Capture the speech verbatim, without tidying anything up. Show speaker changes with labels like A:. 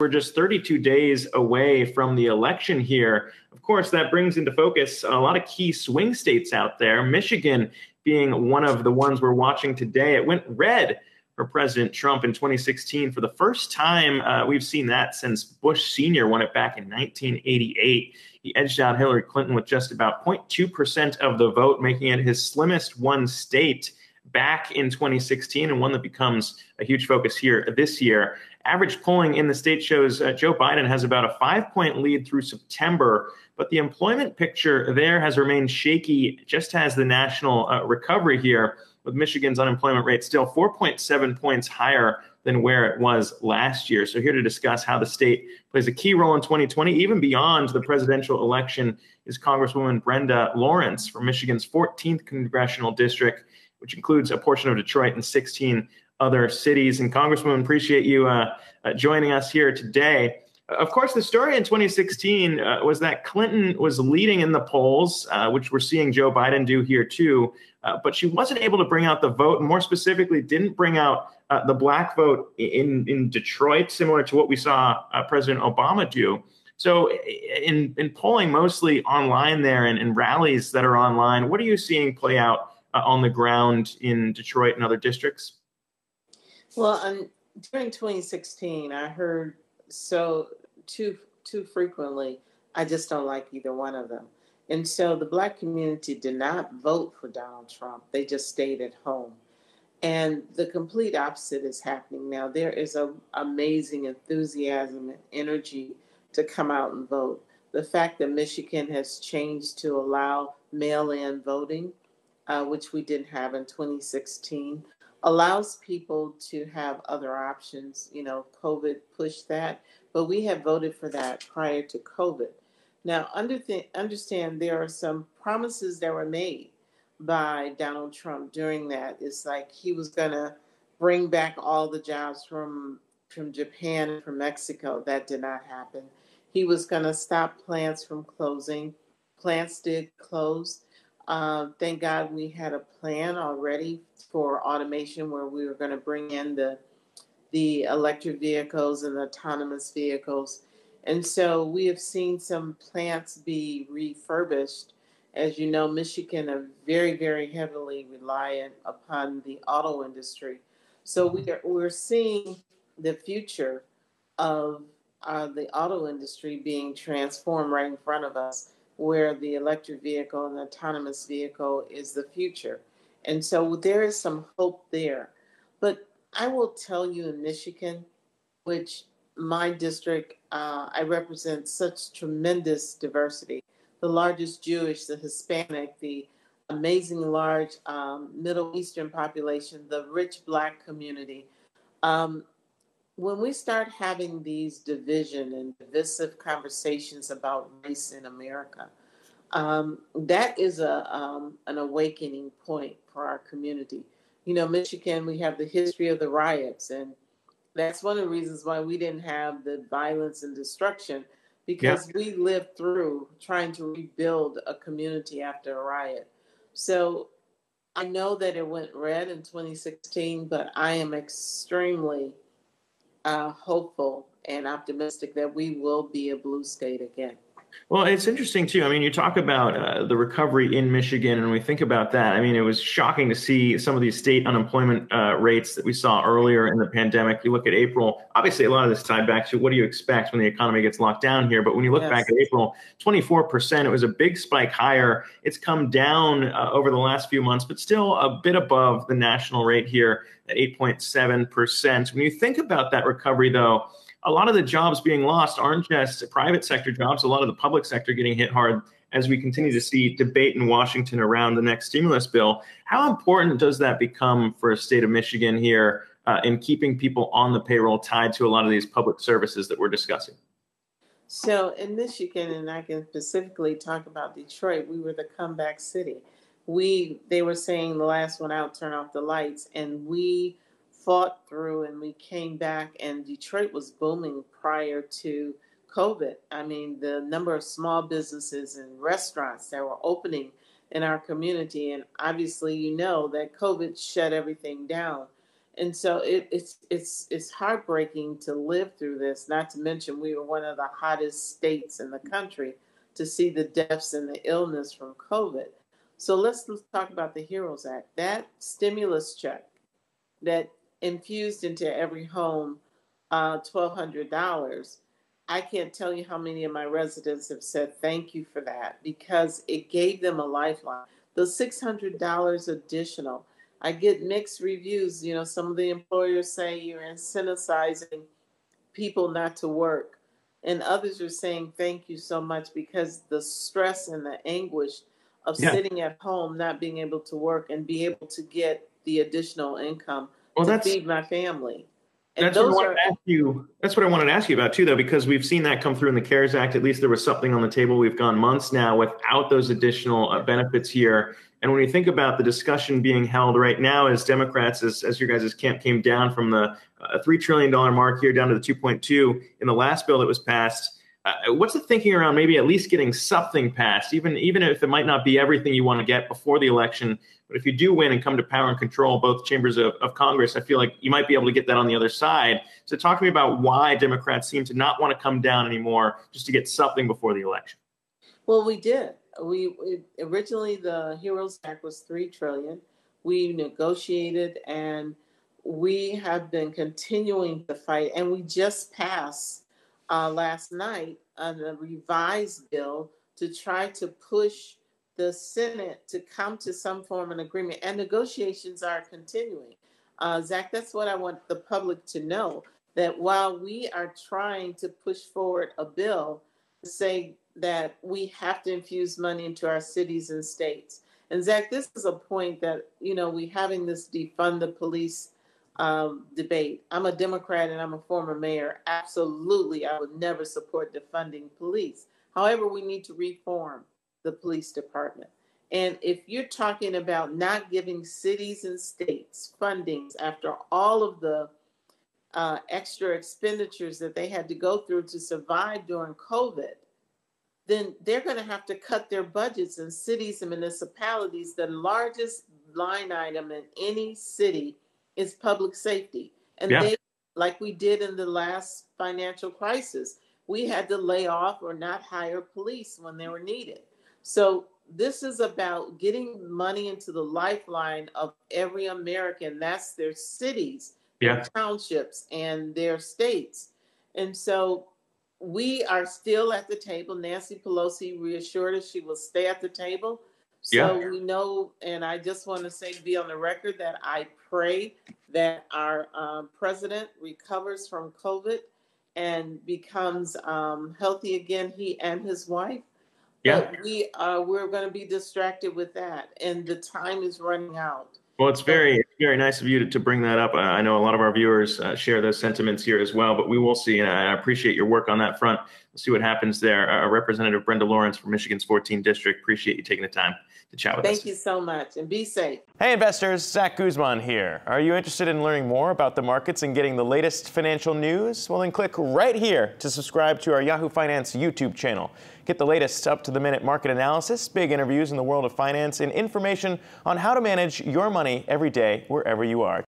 A: We're just thirty-two days away from the election here. Of course, that brings into focus a lot of key swing states out there, Michigan being one of the ones we're watching today. It went red for President Trump in twenty sixteen for the first time. Uh, we've seen that since Bush Senior won it back in nineteen eighty-eight. He edged out Hillary Clinton with just about zero point two percent of the vote, making it his slimmest won state back in twenty sixteen, and one that becomes a huge focus here this year. Average polling in the state shows uh, Joe Biden has about a five-point lead through September, but the employment picture there has remained shaky, just as the national uh, recovery here, with Michigan's unemployment rate still four point seven points higher than where it was last year. So here to discuss how the state plays a key role in twenty twenty, even beyond the presidential election, is Congresswoman Brenda Lawrence from Michigan's fourteenth congressional district, which includes a portion of Detroit and sixteen other cities. And Congresswoman, appreciate you uh, uh, joining us here today. Of course, the story in twenty sixteen uh, was that Clinton was leading in the polls, uh, which we're seeing Joe Biden do here too, uh, but she wasn't able to bring out the vote, and more specifically, didn't bring out uh, the black vote in, in Detroit, similar to what we saw uh, President Obama do. So in, in polling mostly online there and in rallies that are online, what are you seeing play out uh, on the ground in Detroit and other districts?
B: Well, um, during twenty sixteen, I heard so too too frequently, I just don't like either one of them. And so the Black community did not vote for Donald Trump. They just stayed at home. And the complete opposite is happening now. There is a amazing enthusiasm and energy to come out and vote. The fact that Michigan has changed to allow mail-in voting, uh, which we didn't have in twenty sixteen, allows people to have other options. You know, COVID pushed that, but we have voted for that prior to COVID. Now, under th- understand there are some promises that were made by Donald Trump during that. It's like he was going to bring back all the jobs from, from Japan and from Mexico. That did not happen. He was going to stop plants from closing. Plants did close. Uh, thank God we had a plan already for automation where we were going to bring in the the electric vehicles and autonomous vehicles. And so we have seen some plants be refurbished. As you know, Michigan are very, very heavily reliant upon the auto industry. So we are, we're seeing the future of uh, the auto industry being transformed right in front of us, where the electric vehicle and the autonomous vehicle is the future. And so there is some hope there. But I will tell you, in Michigan, which my district, uh, I represent such tremendous diversity, the largest Jewish, the Hispanic, the amazing large um, Middle Eastern population, the rich Black community. Um, when we start having these division and divisive conversations about race in America, um, that is a um, an awakening point for our community. You know, Michigan, we have the history of the riots, and that's one of the reasons why we didn't have the violence and destruction, because yeah. we lived through trying to rebuild a community after a riot. So I know that it went red in twenty sixteen, but I am extremely uh, hopeful and optimistic that we will be a blue state again.
A: Well, it's interesting, too. I mean, you talk about uh, the recovery in Michigan, and we think about that. I mean, it was shocking to see some of these state unemployment uh, rates that we saw earlier in the pandemic. You look at April, obviously a lot of this tied back to what do you expect when the economy gets locked down here. But when you look yes. back at April, twenty-four percent, it was a big spike higher. It's come down uh, over the last few months, but still a bit above the national rate here at eight point seven percent. When you think about that recovery, though, a lot of the jobs being lost aren't just private sector jobs. A lot of the public sector getting hit hard as we continue to see debate in Washington around the next stimulus bill. How important does that become for a state of Michigan here uh, in keeping people on the payroll tied to a lot of these public services that we're discussing?
B: So in Michigan, and I can specifically talk about Detroit, we were the comeback city. We, they were saying the last one out, turn off the lights, and we fought through and we came back, and Detroit was booming prior to COVID. I mean, the number of small businesses and restaurants that were opening in our community. And obviously, you know that COVID shut everything down. And so it, it's it's it's heartbreaking to live through this. Not to mention, we were one of the hottest states in the country to see the deaths and the illness from COVID. So let's, let's talk about the HEROES Act. That stimulus check that infused into every home uh, twelve hundred dollars. I can't tell you how many of my residents have said thank you for that, because it gave them a lifeline. The six hundred dollars additional. I get mixed reviews. You know, some of the employers say you're incentivizing people not to work. And others are saying thank you so much, because the stress and the anguish of yeah. sitting at home, not being able to work and be able to get the additional income well, to feed my family. And
A: that's
B: those
A: what I
B: are,
A: wanted to ask you. That's what I wanted to ask you about too, though, because we've seen that come through in the CARES Act. At least there was something on the table. We've gone months now without those additional uh, benefits here. And when you think about the discussion being held right now, as Democrats, as, as your guys' camp came down from the uh, three trillion dollars mark here down to the two point two in the last bill that was passed, uh, what's the thinking around maybe at least getting something passed, even, even if it might not be everything you want to get before the election? But if you do win and come to power and control both chambers of, of Congress, I feel like you might be able to get that on the other side. So talk to me about why Democrats seem to not want to come down anymore just to get something before the election.
B: Well, we did. We, we originally the HEROES Act was three trillion dollars. We negotiated, and we have been continuing to fight. And we just passed uh, last night a revised bill to try to push the Senate to come to some form of agreement, and negotiations are continuing. Uh, Zach, that's what I want the public to know, that while we are trying to push forward a bill to say that we have to infuse money into our cities and states. And Zach, this is a point that, you know, we having this defund the police um, debate. I'm a Democrat and I'm a former mayor. Absolutely, I would never support defunding police. However, we need to reform the police department. And if you're talking about not giving cities and states fundings after all of the uh, extra expenditures that they had to go through to survive during COVID, then they're going to have to cut their budgets in cities and municipalities. The largest line item in any city is public safety. And yeah. they, like we did in the last financial crisis, we had to lay off or not hire police when they were needed. So this is about getting money into the lifeline of every American. That's their cities, yeah. their townships, and their states. And so we are still at the table. Nancy Pelosi reassured us she will stay at the table. So yeah. we know, and I just want to say, be on the record, that I pray that our um, president recovers from COVID and becomes um, healthy again, he and his wife. Yeah. But we uh, we're going to be distracted with that, and the time is running out.
A: Well, it's very, very nice of you to, to bring that up. Uh, I know a lot of our viewers uh, share those sentiments here as well, but we will see, and I appreciate your work on that front. We'll see what happens there. Uh, Representative Brenda Lawrence from Michigan's fourteenth District, appreciate you taking the time to chat with
B: Thank
A: us.
B: Thank you so much, and be safe.
C: Hey investors, Zach Guzman here. Are you interested in learning more about the markets and getting the latest financial news? Well, then click right here to subscribe to our Yahoo Finance YouTube channel. Get the latest up-to-the-minute market analysis, big interviews in the world of finance, and information on how to manage your money every day wherever you are.